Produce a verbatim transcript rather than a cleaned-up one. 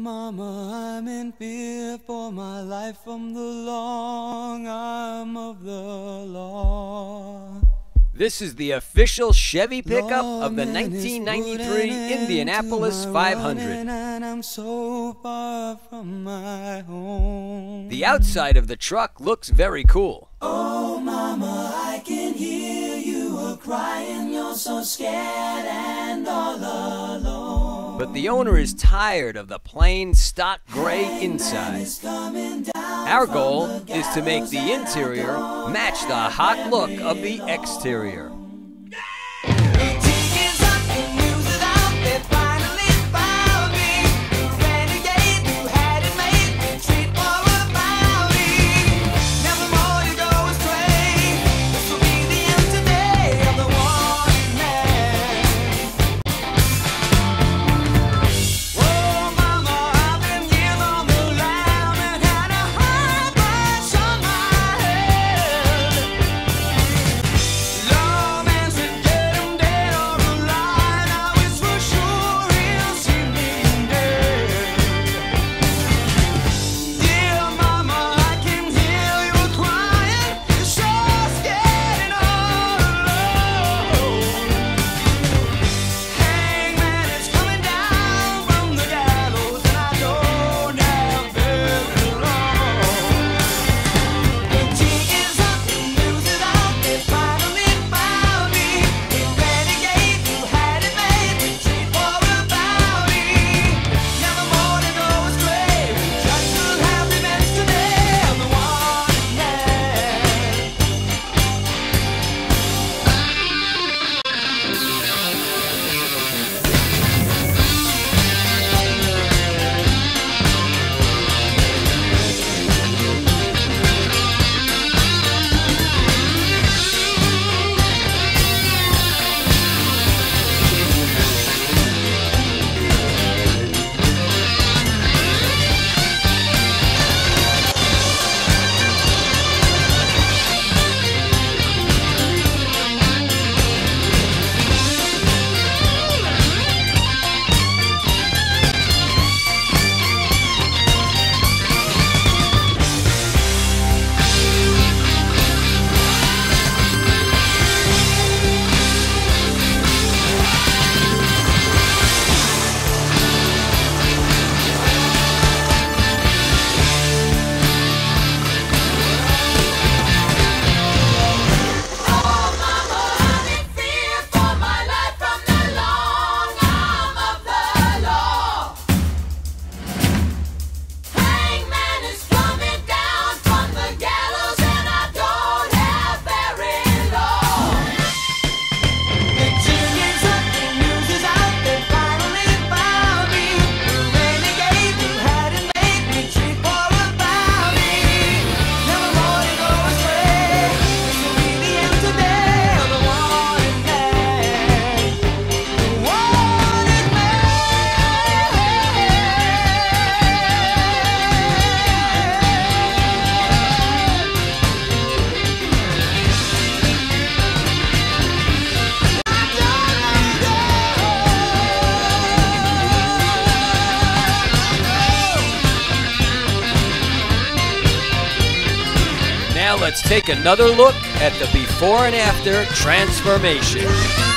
mama, I'm in fear for my life from the long arm of the law. This is the official Chevy Pickup of the nineteen ninety-three Indianapolis five hundred. And I'm so far from my home. The outside of the truck looks very cool. Oh mama, I can hear you a crying, you're so scared and all alone. But the owner is tired of the plain stock gray inside. Our goal is to make the interior match the hot look of the exterior. Now let's take another look at the before and after transformation.